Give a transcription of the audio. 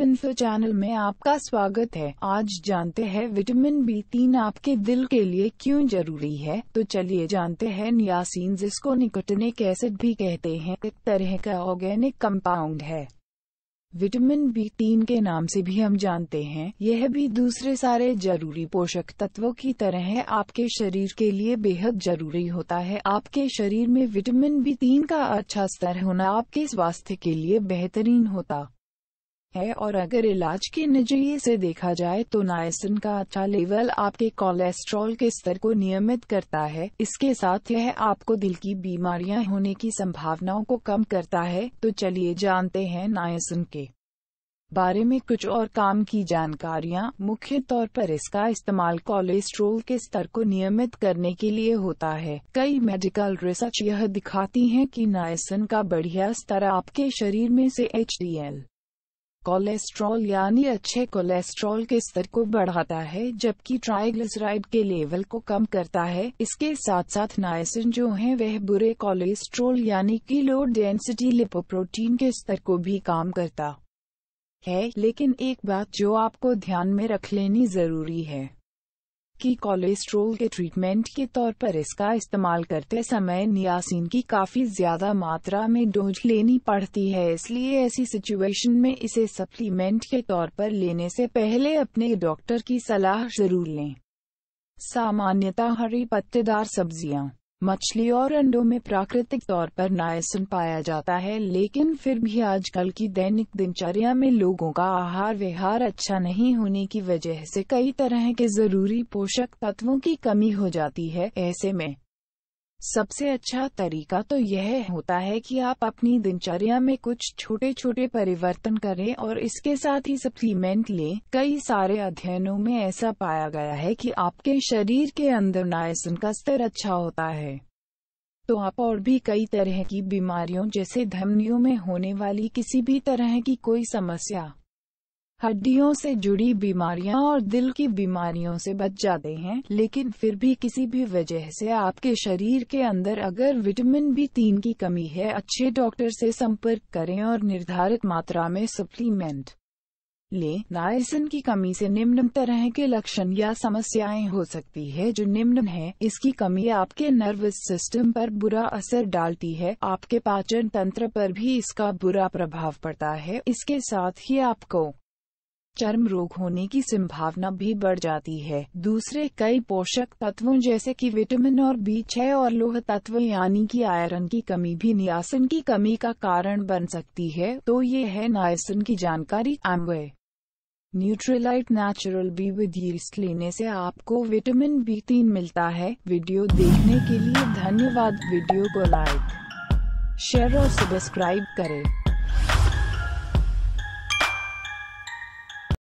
Info channel में आपका स्वागत है। आज जानते हैं विटामिन B3 आपके दिल के लिए क्यों जरूरी है। तो चलिए जानते हैं। नियासिन, जिसको निकोटिनिक एसिड भी कहते हैं, एक तरह का ऑर्गेनिक कंपाउंड है। विटामिन B3 के नाम से भी हम जानते हैं, यह भी दूसरे सारे जरूरी पोषक तत्वों की तरह आपके शरीर के लिए बेहद जरूरी होता है। आपके शरीर में विटामिन B3 का अच्छा स्तर होना आपके स्वास्थ्य के लिए बेहतरीन होता है। और अगर इलाज के नजरिए से देखा जाए तो नायसिन का अच्छा लेवल आपके कोलेस्ट्रॉल के स्तर को नियमित करता है। इसके साथ यह आपको दिल की बीमारियां होने की संभावनाओं को कम करता है। तो चलिए जानते हैं नायसिन के बारे में कुछ और काम की जानकारियां। मुख्य तौर पर इसका इस्तेमाल कोलेस्ट्रॉल के स्तर को नियमित करने के लिए होता है। कई मेडिकल रिसर्च यह दिखाती हैं कि नायसिन का बढ़िया स्तर आपके शरीर में से HDL कोलेस्ट्रॉल यानी अच्छे कोलेस्ट्रॉल के स्तर को बढ़ाता है, जबकि ट्राइग्लिसराइड के लेवल को कम करता है। इसके साथ साथ नायसिन जो है वह बुरे कोलेस्ट्रॉल यानी कि लो डेंसिटी लिपोप्रोटीन के स्तर को भी कम करता है। लेकिन एक बात जो आपको ध्यान में रख लेनी जरूरी है कि कोलेस्ट्रॉल के ट्रीटमेंट के तौर पर इसका इस्तेमाल करते समय नियासिन की काफी ज्यादा मात्रा में डोज लेनी पड़ती है। इसलिए ऐसी सिचुएशन में इसे सप्लीमेंट के तौर पर लेने से पहले अपने डॉक्टर की सलाह जरूर लें। सामान्यतः हरी पत्तेदार सब्जियां, मछली और अंडों में प्राकृतिक तौर पर नायसिन पाया जाता है, लेकिन फिर भी आजकल की दैनिक दिनचर्या में लोगों का आहार विहार अच्छा नहीं होने की वजह से कई तरह के जरूरी पोषक तत्वों की कमी हो जाती है। ऐसे में सबसे अच्छा तरीका तो यह होता है कि आप अपनी दिनचर्या में कुछ छोटे छोटे परिवर्तन करें और इसके साथ ही सप्लीमेंट लें। कई सारे अध्ययनों में ऐसा पाया गया है कि आपके शरीर के अंदर नायसिन का स्तर अच्छा होता है तो आप और भी कई तरह की बीमारियों जैसे धमनियों में होने वाली किसी भी तरह की कोई समस्या, हड्डियों से जुड़ी बीमारियां और दिल की बीमारियों से बच जाते हैं। लेकिन फिर भी किसी भी वजह से आपके शरीर के अंदर अगर विटामिन B3 की कमी है, अच्छे डॉक्टर से संपर्क करें और निर्धारित मात्रा में सप्लीमेंट लें। नायसिन की कमी से निम्न तरह के लक्षण या समस्याएं हो सकती है, जो निम्न है। इसकी कमी आपके नर्वस सिस्टम पर बुरा असर डालती है, आपके पाचन तंत्र पर भी इसका बुरा प्रभाव पड़ता है। इसके साथ ही आपको चर्म रोग होने की संभावना भी बढ़ जाती है। दूसरे कई पोषक तत्वों जैसे कि विटामिन और B6 और लौह तत्व यानी कि आयरन की कमी भी नियासिन की कमी का कारण बन सकती है। तो ये है नायसिन की जानकारी। Amway Nutrilite natural B with yeast लेने से आपको विटामिन B3 मिलता है। वीडियो देखने के लिए धन्यवाद। वीडियो को लाइक, शेयर और सब्सक्राइब करें।